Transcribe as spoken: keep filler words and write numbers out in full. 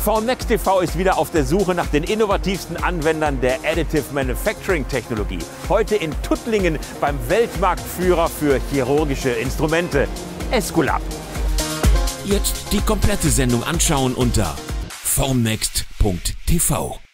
Formnext T V ist wieder auf der Suche nach den innovativsten Anwendern der Additive Manufacturing Technologie. Heute in Tuttlingen beim Weltmarktführer für chirurgische Instrumente, Esculap. Jetzt die komplette Sendung anschauen unter formnext punkt t v.